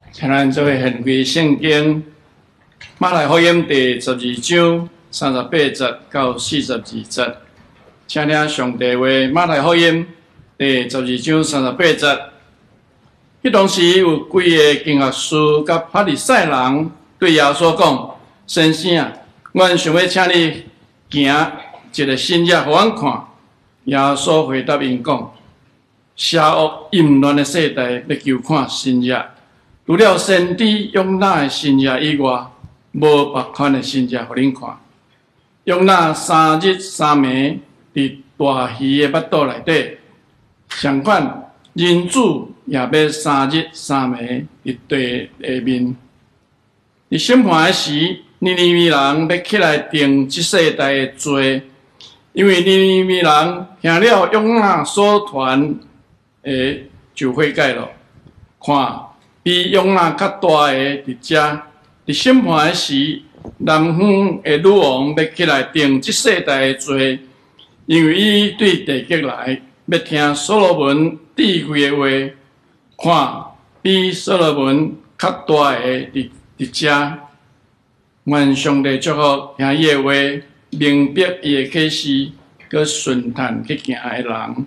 请咱做伙献归圣经马太福音第12章38节到42节，请听上帝话。马太福音第12章38节。迄当时有几个经学士甲法利赛人对耶稣讲：“先生啊，阮想要请你行一个新约互阮看。”耶稣回答因讲：“邪恶淫乱的世代要求看新约。除了先知约拿的新约以外，无别款的新约互恁看。约拿3日3暝伫大鱼的腹肚内底，相反，人子也要3日3暝伫地下面。伫审判的时，尼尼微人要起来定即世代的罪，因为尼尼微人听了约拿所传的就悔改了。看。比约拿较大的伫遮，伫审判的时，南方的女王要起来定即世代的罪，因为伊对地极来，要听所罗门智慧的话。看，比所罗门较大的伫遮，愿上帝祝福听伊的话，明白伊的启示，佮顺坦去行的人。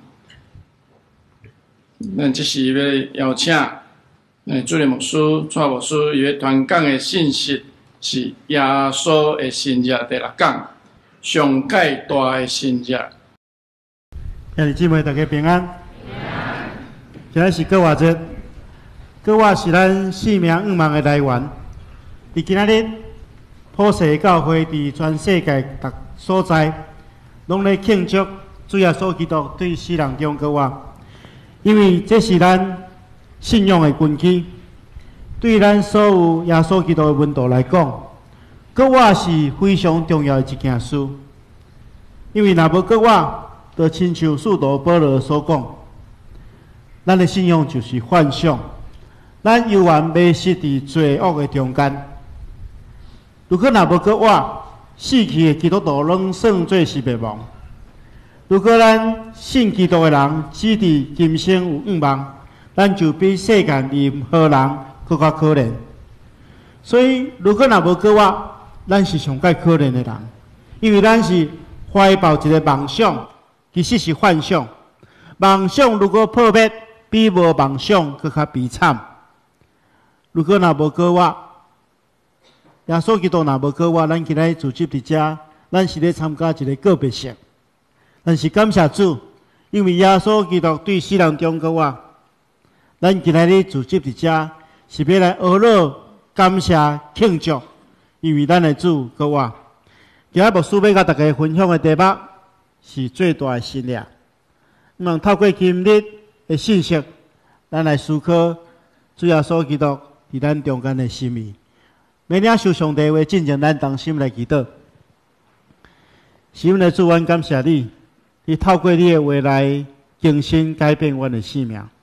咱即是要邀请。主任牧师、蔡牧师，伊个传讲的信息是耶稣的新约第6讲，上界大的新约。 兄弟姊妹，大家平安。今日是国话节，国话是咱4名5万的来源。伫今仔日，普世教会伫全世界各所在，拢咧庆祝主耶稣基督对世人中国话，因为这是咱信仰的根基，对咱所有耶稣基督的门徒来讲，国话是非常重要的一件事。因为若无国话，就亲像使徒保罗所讲，咱的信仰就是幻想，咱永远迷失伫罪恶的中间。如果若无国话，死去的基督徒拢算做是灭亡。如果咱信基督的人只伫今生有5万，咱就比世间任何人更加可怜。所以，如果若无国话，咱是上界可怜的人，因为咱是怀抱一个梦想，其实是幻想。梦想如果破灭，比无梦想更加悲惨。如果若无国话，耶稣基督若无国话，咱今日组织伫遮，咱是咧参加一个告别式。但是感谢主，因为耶稣基督对世人中国话。咱今日组织伫遮，是要来学乐、感谢、庆祝，因为咱的主国话。今日牧师要甲大家分享的题目是最大的信仰。希透过今日的信息，咱来思考主耶稣基督伫咱中间的心意。每领受上帝话，进前咱同心来祈祷。神的主，阮感谢你，你透过你的话来更新改变阮的生命。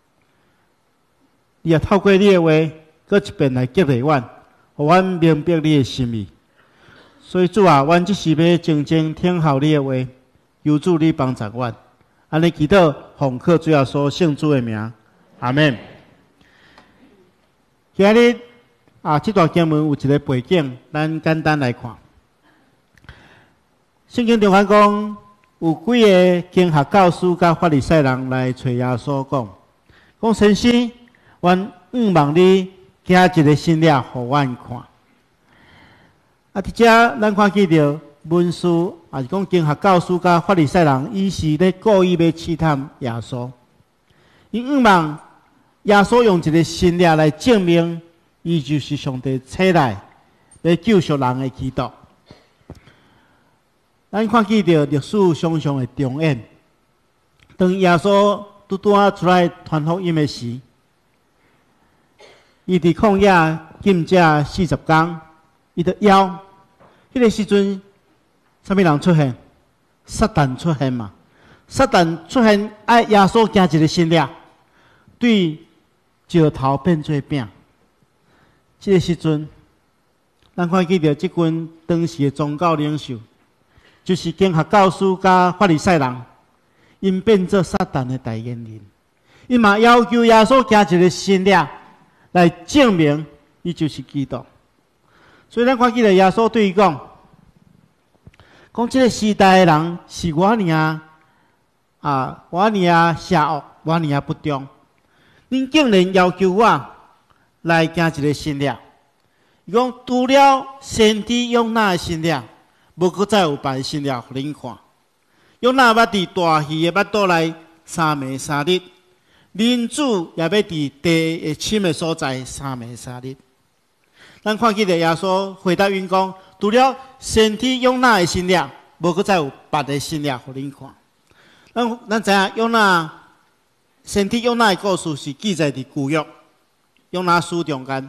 你也透过你的话，搁一遍来激励阮，互阮明白你的心意。所以主啊，阮即时要静静听候你的话，求主你帮助阮。安尼祈祷，奉靠主耶稣圣主的名，阿门。今日这段经文有一个背景，咱简单来看。圣经中讲，有几个经学教师甲法利赛人来找耶稣讲先生。阮希望你寄一个新约互阮看。伫遮咱看见着文书，也是讲经学教师甲法利赛人，伊是咧故意要试探耶稣。因希望耶稣用一个新约来证明，伊就是上帝差来要救赎人的基督。咱看见着历史常常会重演，当耶稣拄出来传福音的时。伊伫旷野禁食40天，伊就枵。迄个时阵，啥物人出现？撒旦出现嘛？撒旦出现，爱耶稣行一个新约，对石头变做饼。这个时阵，咱看见着即群当时的宗教领袖，就是经学教师甲法利赛人，因变做撒旦的代言人。因嘛要求耶稣行一个新约。 来证明伊就是基督。所以咱看起来耶稣对伊讲，这个时代的人是我尔我尔邪恶，我尔不忠，恁竟然要求我来行一个新约。伊讲除了先知约拿的新约，无搁再有别的新约互恁看。约拿捌伫大鱼的腹肚内3暝3日，人子也要伫地会深的所在3暝3日。咱看起来耶稣回答因讲，除了先知约拿的新约，无搁再有别的新约互恁看。咱知影约拿先知约拿的故事是记载伫旧约约拿书中间。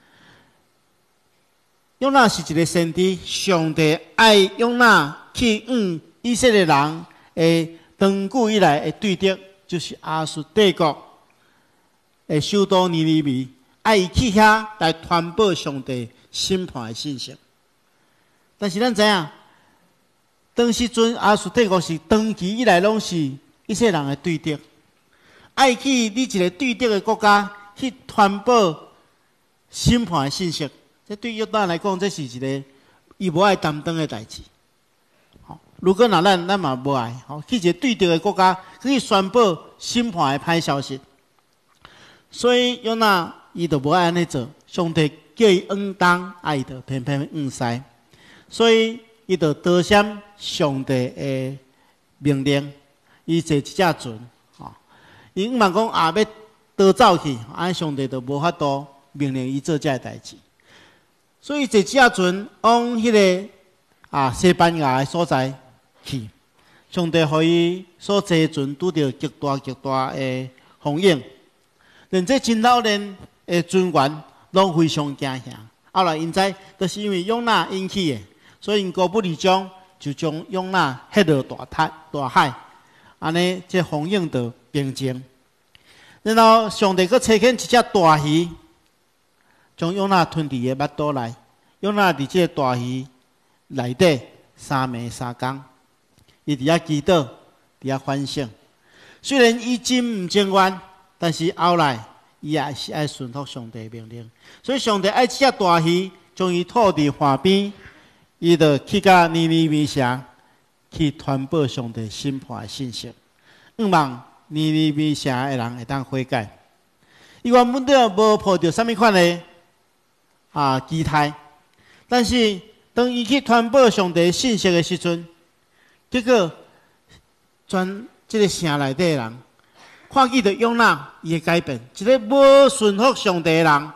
约拿是一个先知，上帝爱约拿去以色列人的长久以来的对敌，就是亚述帝国的首都尼尼微，爱伊去遐来传播上帝审判的信息。但是咱知影，当时阵亚述帝国是长期以来拢是以色列人的对敌，爱去你一个对敌的国家去传播审判的信息。这对约拿来讲，这是一个伊无爱担当的代志。如果咱嘛无爱，去一个对敌的国家去宣布审判的歹消息，所以约拿伊就无爱安尼做。上帝叫伊当，伊就偏偏西，所以伊就得闪上帝的命令，伊坐一只船，伊问讲要逃走去，安上帝就无法度命令伊做这代志。所以坐一只船往迄个西班牙的所在去，上帝互伊所坐船拄着极大的风影，连这真老练的船员拢非常惊吓。后来因知，就是因为约拿引起的，所以因高不离章就将约拿迄落大海，安尼这风影就平静。然后上帝佫差遣一只大鱼，将约拿吞伫个腹肚内。约拿伫这大鱼内底3暝3更，伊伫遐祈祷，伫遐反省。虽然伊真唔情愿，但是后来伊也是爱顺服上帝命令。所以上帝爱这只大鱼，将伊吐伫海边，伊就去到尼尼微城去传播上帝审判的信息，希望尼尼微城的人会当悔改。伊原本就无抱着什么款的期待。但是，当伊去传播上帝信息的时阵，结果全这个城内底的人看见着约拿伊的改变，一个无顺服上帝的人，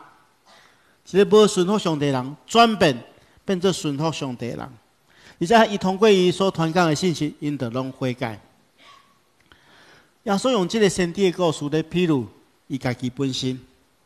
转变做顺服上帝的人，而且伊通过伊所传讲的信息，因就拢悔改。耶稣用这个先知的故事来披露伊家己本身。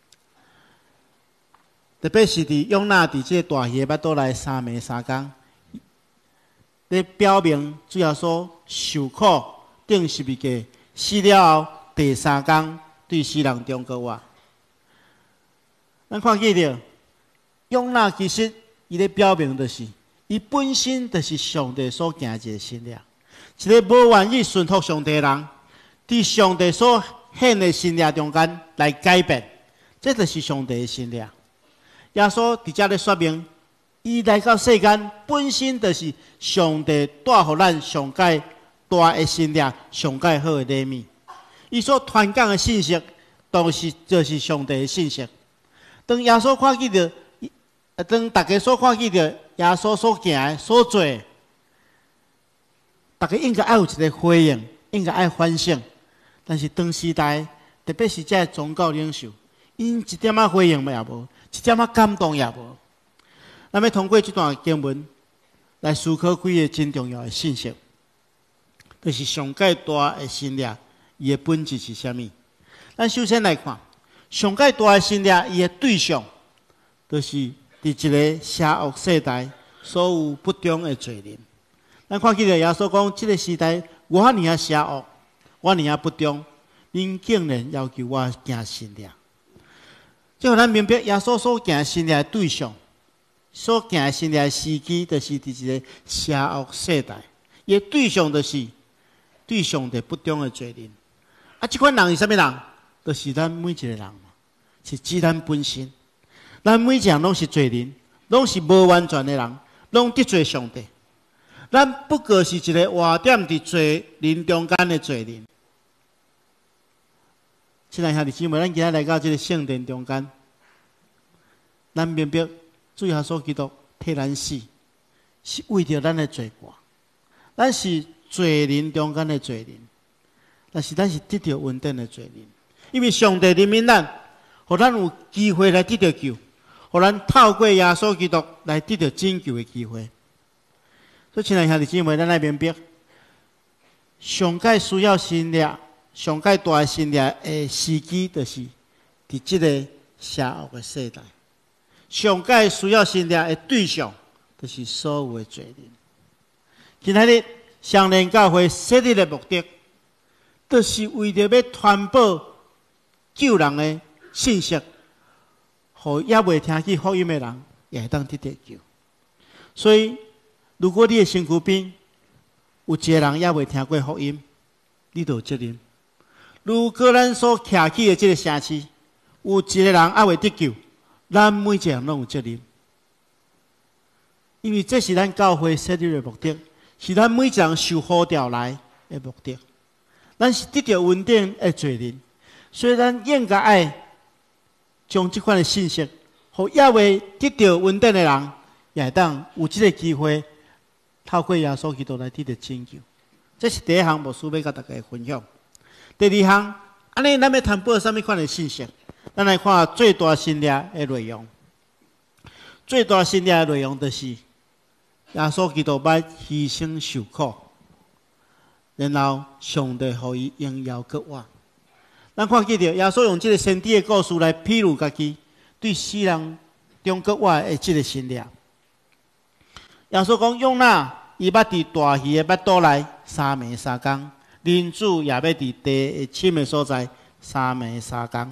特别是伫约拿伫这大鱼的腹肚内3暝3更，咧表明主要所受苦顶十字架死了后第3天对死人中国话。咱看见着约拿其实伊咧表明就是伊本身就是上帝所行一个信仰，一个无愿意顺服上帝的人，伫上帝所显的信仰中间来改变，这就是上帝的信仰。耶稣伫遮咧说明，伊来到世间本身就是上帝带予咱上界大的信仰、上界好的礼物。伊所传讲的信息，就是上帝的信息。当耶稣看见着，当大家所看见着耶稣所行的、所做的，大家应该爱有一个回应，应该爱反省。但是当时代，特别是这宗教领袖，因一点仔回应也无。一点仔感动也无。咱要通过这段经文来思考几个真重要的信息，就是上界大的信仰，伊的本质是啥物？咱首先来看，上界大的信仰，伊的对象，就是伫一个邪恶世代所有不忠的罪人。咱看起来耶稣讲，这个时代我尔邪恶，我尔不忠，恁竟然要求我行信仰。即互咱明白耶稣所行信仰的对象，所行信仰的时机，就是伫一个邪恶世代。伊的对象就是对上帝不忠的罪人。即款人是啥物人？就是咱每一个人嘛。 是指咱本身。咱每一个人拢是罪人，拢是无完全的人，拢得罪上帝。咱不过是一个活点伫罪人中间的罪人。亲爱兄弟姊妹，咱今日来到这个圣殿中间，咱明白主耶稣基督替咱死，是为着咱的罪过。咱是罪人中间的罪人，但是咱是得到恩典的罪人，因为上帝怜悯咱，互咱有机会来得到救，互咱透过耶稣基督来得到拯救的机会。所以，亲爱兄弟姊妹，咱来明白，上界需要新力，上界大的新力的时机，就是伫这个邪恶的世代。上界需要新力的对象，就是所有的罪人。今日上联教会设立的目的，就是为着要传播救人的信息，互也未听去福音的人也会当得到救。所以，如果你的身躯边有一个人也未听过福音，你就有责任。如果咱所徛起的这个城市有一个人也未得救，咱每一个人拢有责任。因为这是咱教会设立的目的，是咱每一个人受呼召来的目的。咱是得到恩典的罪人，所以咱应该爱将这款的信息，互也未得到恩典的人，也会当有这个机会。透过耶稣基督来得到拯救，这是第一项牧师要甲大家分享。第二项，安尼咱要传播什么款的信息？咱来看最大新约的内容。最大新约的内容就是耶稣基督要牺牲受苦，然后上帝予伊荣耀国活。咱看见着耶稣用这个先知的故事来披露家己对世人中国活的这个信念。耶稣讲：用那伊要伫大鱼的腹肚内3暝3工，人子也要伫地深的所在3暝3工。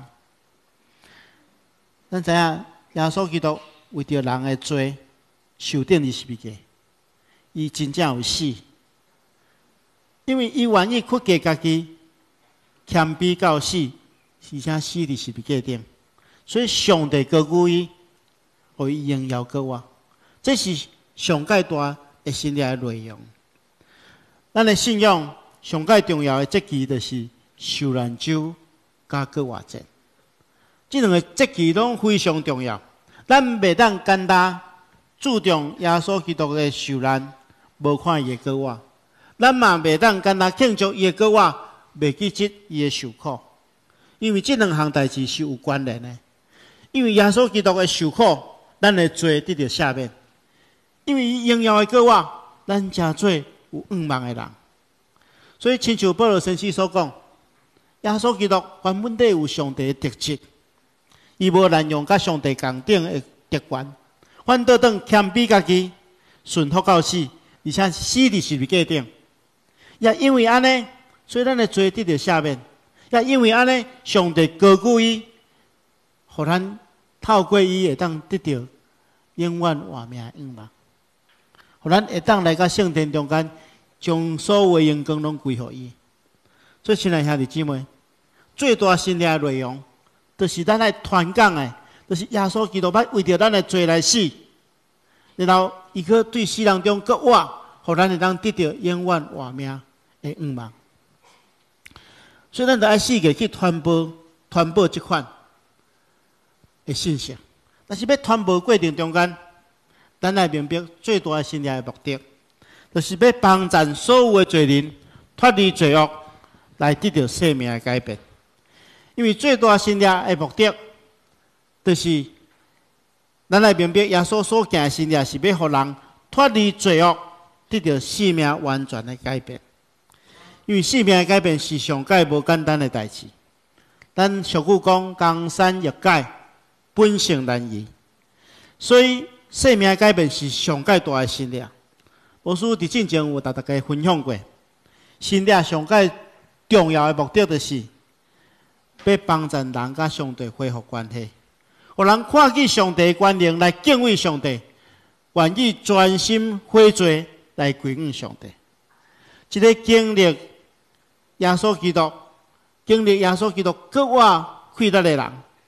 咱知影耶稣基督为着人的罪受钉在十字架，伊真正有死，因为伊愿意屈低家己，谦卑到死，而且死伫十字架顶，所以上帝高举伊，予伊荣耀国活。这是上界大的信仰的内容。咱的信仰上界重要的节期就是受难周甲国活节，这两个节期拢非常重要。咱袂当简单注重耶稣基督的受难，无看伊的国活；咱嘛袂当简单庆祝伊的国活，袂记记伊的受苦。因为这两项代志是有关联的。因为耶稣基督的受苦，咱的罪得到赦免。因为伊荣耀的国活，咱真做有愿望的人。所以，亲像保罗先生所讲，耶稣基督原本底有上帝的特质，伊无滥用甲上帝共等的特权，反倒当谦卑家己，顺服到死，而且死伫十字架顶。也因为安尼，所以咱的罪得到赦免；也因为安尼，上帝高举伊，互咱透过伊会当得到永远活命的愿望。互咱会当来到圣殿中间，将所有的荣光拢归予伊。所以，亲爱兄弟姊妹，最大信仰的内容，就是咱来传讲的，就是耶稣基督要为着咱的罪来死，然后伊去对世人中国活，互咱会当得到永远活命的愿望。所以，咱就爱世界去传播这款的信息。但是要传播过程中间，咱来明白最大的信仰的目的，就是要帮助所有的罪人脱离罪恶，来得到生命的改变。因为最大的信仰的目的，就是咱来明白耶稣所行的信仰是要互人脱离罪恶，得到生命完全的改变。因为生命的改变是上界无简单的代志。咱俗语讲江山易改，本性难移，所以生命的改变是上界大的信仰。牧师伫进前有甲大家分享过，信仰上界重要的目的就是要帮助人甲上帝恢复关系，互人看见上帝的权能来敬畏上帝，愿意专心悔罪来归向上帝。一个经历耶稣基督国活快乐的人，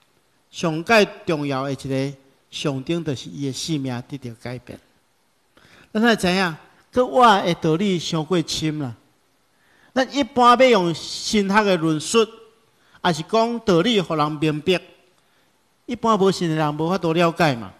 上界重要的一个象征，就是伊的性命得到改变。咱才知影，搁我的道理伤过深啦。咱一般要用神学的论述，还是讲道理，互人明白。一般无信的人无法度了解嘛。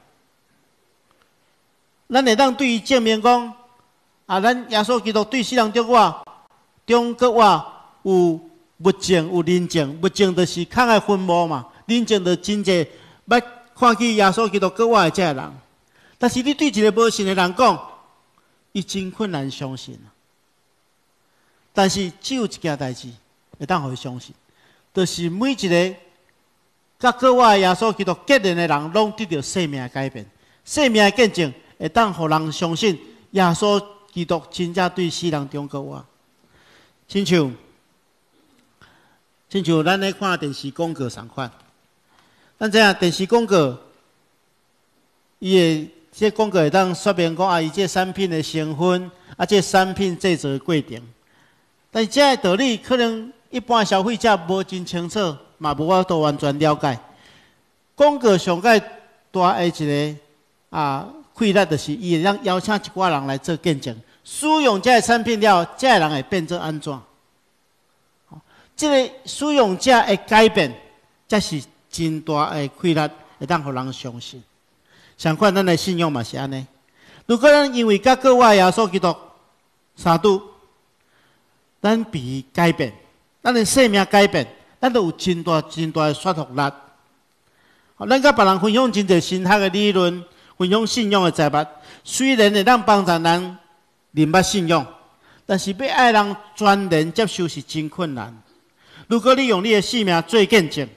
咱会当对伊证明讲，咱耶稣基督对世人中国有物证有人证，物证就是空的坟墓嘛，人证就真济捌看见耶稣基督搁我的这人。但是你对一个无信的人讲，伊真困难相信啊。但是只有一件代志会当互伊相信，就是每一个甲搁我的耶稣基督结连的人，拢得到生命的改变，生命的见证会当互人相信耶稣基督真正对世人中搁我。亲像咱咧看电视广告同款，咱知影电视广告，伊的这广告会当说明讲伊这产品的成分，这产品制作的过程。但是这个道理可能一般消费者无真清楚，嘛无法度完全了解。广告上界大的一个困难，就是伊会让邀请一寡人来做见证，使用这个产品了，这个人会变做安怎？这个使用者的改变，才是真大的困难，会当互人相信。相反，咱的信仰嘛是安尼。如果咱因为甲各位耶稣基督相拄，咱被伊改变，咱的生命改变，咱都有真大的说服力。咱甲别人分享真侪神学的理论，分享信仰的财物，虽然会当帮助人明白信仰，但是要爱人全然接受是真困难。如果你用你的性命做见证，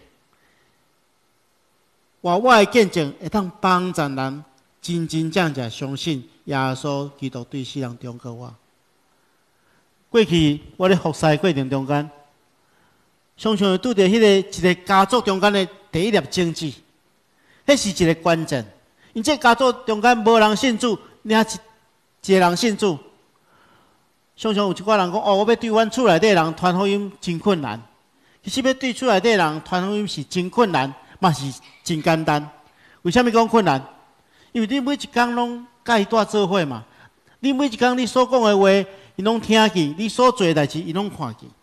我的见证会当帮助人真正相信耶稣基督对世人中国我。过去我咧服侍过程中间，常常会拄到迄个一个家族中间的第一粒种子，迄是一个关键。因这家族中间无人信主，领一个人信主，常常有一寡人讲：我要对阮厝内底人传福音真困难。其实要对厝内底人传福音是真困难，嘛是真简单。为什么讲困难？因为你每一天拢甲伊住做伙嘛，你每一天你所讲的话，伊拢听见；你所做的代志，伊拢看见。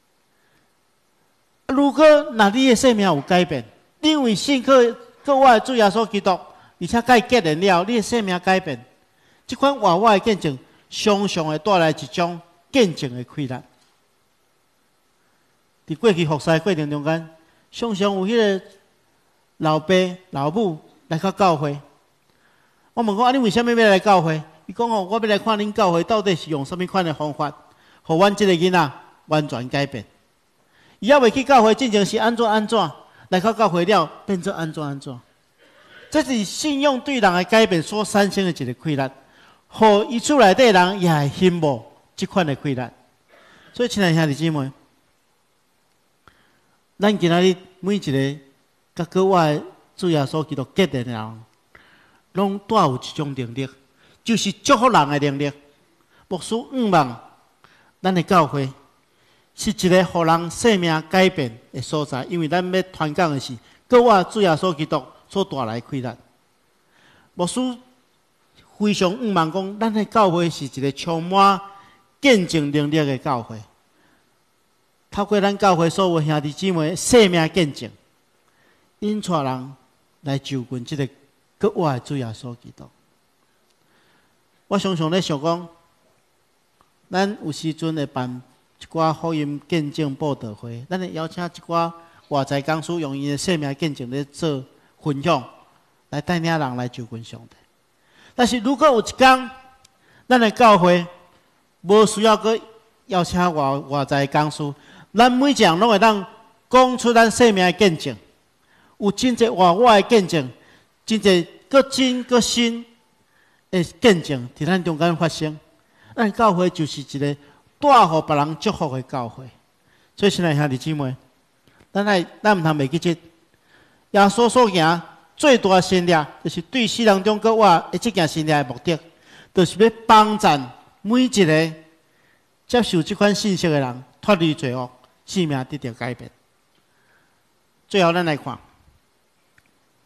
如果那你的生命有改变，你因为信靠我的主耶稣基督，而且甲伊结连了，你的生命改变，这款活我的见证，常常会带来一种见证的快乐。伫过去服侍过程中间，常常有迄个老爸老母来到教会。我问讲：你为什么要来教会？伊讲：我要来看恁教会到底是用什么款的方法，互阮这个囡仔完全改变。伊还未去教会，进前是安怎，来到教会了变做安怎。这是信仰对人的改变所产生的一个快乐，互伊厝内底人也会羡慕这款的快乐。所以，亲爱兄弟姊妹，咱今仔日每一个甲各位主耶稣基督结连的人，拢带有一种能力，就是祝福人的能力。牧师望咱的教会是一个互人生命改变的所在，因为咱要传讲的是各位主耶稣基督所带来的快乐。牧师非常望讲，咱的教会是一个充满见证能力的教会。透过咱教会所有兄弟姊妹生命见证，引带人来就近这个搁活的主耶稣基督。我常常咧想讲，咱有时阵会办一寡福音见证布道会，咱会邀请一寡外在讲师用伊的生命见证咧做分享，来带领人来就近上帝。但是如果有一天，咱的教会无需要搁邀请外在讲师，咱每一人拢会当讲出咱生命的见证，有真侪活我的见证，真侪搁真搁新的见证伫咱中间发生。咱教会就是一个带互别人祝福的教会。所以，亲爱兄弟姊妹，咱毋通袂记这耶稣所行最大的心力，就是对世人中国我的这件心力的目的，就是要帮助每一个接受这款信息的人脱离罪恶，生命得到改变。最后，咱来看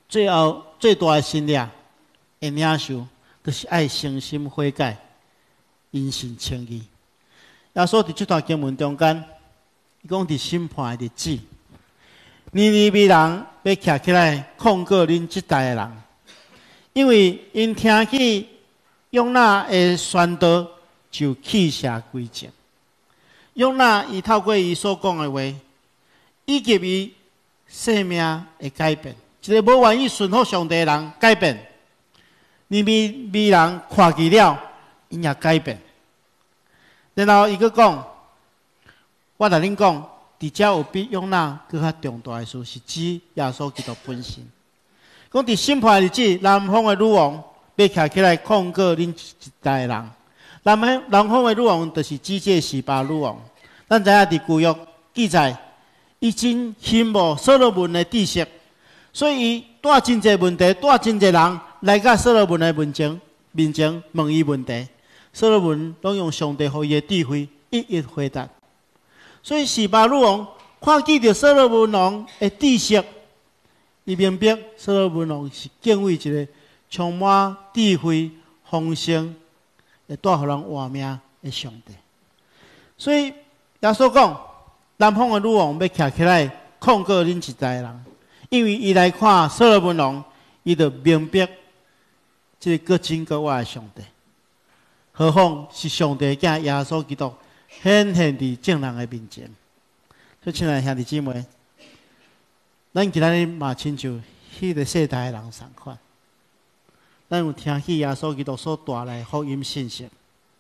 最后最大的心力会领受，就是爱诚心悔改，因信称义。耶稣伫这段经文中间，伊讲伫审判的日子，尼尼微人要徛起来控告恁这代的人，因为因听去约拿的宣导，就弃下归正。约拿伊透过伊所讲的话，以及伊生命的改变，一个无愿意顺服上帝的人改变，尼尼微人看见了，因也改变。然后伊佫讲，我甲恁讲，伫遮有比约拿佫较重大的事，是指耶稣基督本身。讲伫审判日子，南方的女王要徛起来控告恁一代的人。南方的女王就是指这示巴女王。咱知影伫旧约记载，伊真羡慕所罗门的知识，所以伊带真侪问题，带真侪人来到所罗门的面前问伊问题。所罗门拢用上帝予伊的智慧一一回答。所以示巴女王看见着所罗门王的知识，伊明白所罗门王是敬畏一个充满智慧、丰盛，会带互人活命的上帝。所以耶稣讲，南方的女王要徛起来控告恁一代人，因为伊来看所罗门王，伊就明白这个各真各活的上帝。何况是上帝囝耶稣基督显现伫众人的面前。所以，亲爱的兄弟姊妹，咱今日嘛亲像迄个世代的人同款，咱有听起耶稣基督所带来福音信息，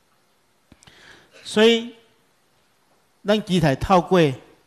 所以咱期待透过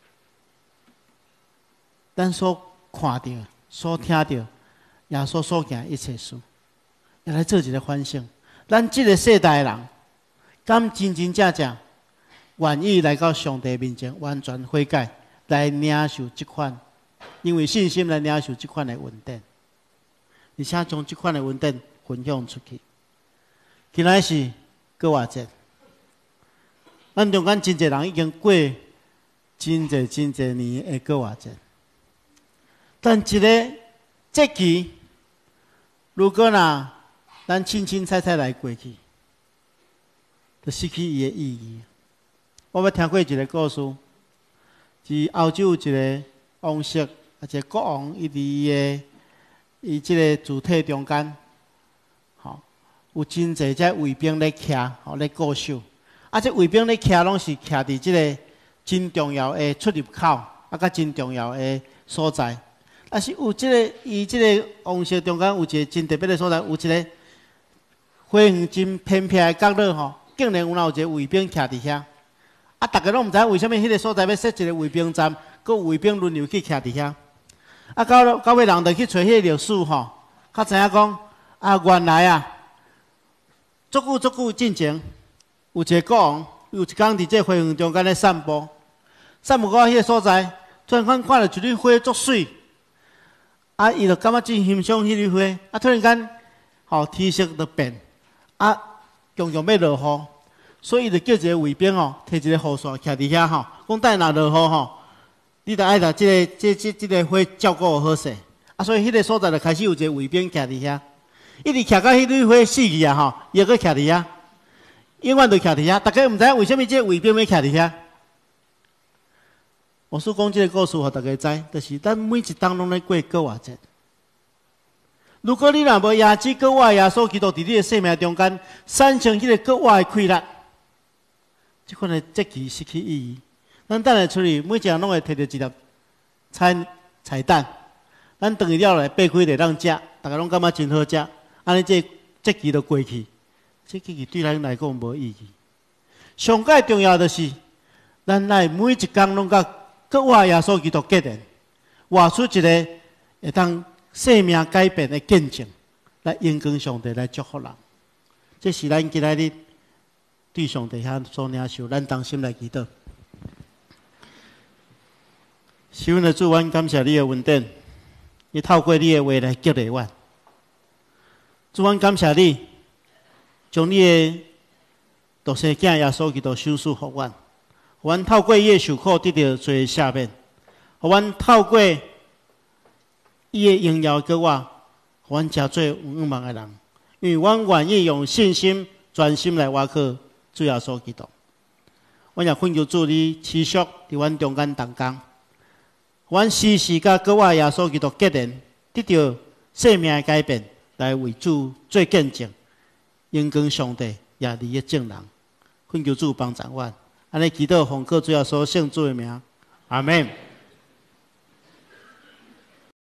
咱所看到、所听到耶稣所行一切事，也来做一个反省。咱这个世代的人，敢真真正正愿意来到上帝面前，完全悔改，来领受这款，因为信心来领受这款的稳定，而且将这款的稳定分享出去。今仔是过活节，咱中间真侪人已经过真侪年的过活节，但一个节期，如果咱清清彩彩来过去，就失去伊的意义。我捌听过一个故事，是欧洲有一个王室，一个国王，伊伫伊即个主体中间，有真侪只卫兵咧徛，咧固守。这卫兵咧徛，拢是徛伫即个真重要的出入口，甲真重要的所在。但是有伊即个王室中间有一个真特别的所在，有一个花园真偏僻的角落，竟然有一个卫兵徛伫遐。大家拢毋知为什么迄个所在要设一个卫兵站，佮卫兵轮流去徛伫遐。到尾人就去找迄个历史较知影讲原来足久进前，有一个国王，有一天伫这花园中间咧散步到迄个所在，突然间看到一蕊花足水，伊就感觉真欣赏迄蕊花，突然间天色就变，强要落雨。所以，伊就叫一个卫兵摕一个雨伞徛伫遐讲等若落雨你着爱把这个花照顾好势。所以迄个所在就开始有一个卫兵徛伫遐，一直徛到迄蕊花死去伊又搁徛伫遐，永远就徛伫遐。大家毋知为什么这个卫兵要徛伫遐。我所讲这个故事，互大家知，就是咱每一当拢咧过过活节。如果你若无耶稣过活耶稣基督伫你的生命中间产生迄个过活的快乐，这款的节期失去意义。咱等下出去，每一个人拢会摕到一粒彩蛋，咱顿去了来掰开来让食，大家拢感觉真好食。安尼这节期就过去，这节期对咱来讲无意义。上界重要的是，咱来每一天拢甲过活耶稣基督结连，活出一个会当生命改变的见证，来荣光上帝，来祝福人。这是咱今仔日对上帝遐所领受，咱同心来祈祷。是阮的主，阮感谢你的恩典，你透过你的话来激励阮。主，阮感谢你，将你的独生囝耶稣基督手术给阮，互阮透过伊的受苦得到罪赦免，互阮透过伊的荣耀给我， 阮真做有愿望的人，因为阮愿意用信心、专心来挖靠主耶稣基督。阮也恳求主你持续伫阮中间同工，阮时时甲各位耶稣基督结连，得到生命的改变，来为主做见证，荣光上帝也你的证人。恳求主帮助阮，安尼祈祷奉靠主耶稣圣主的名，阿门。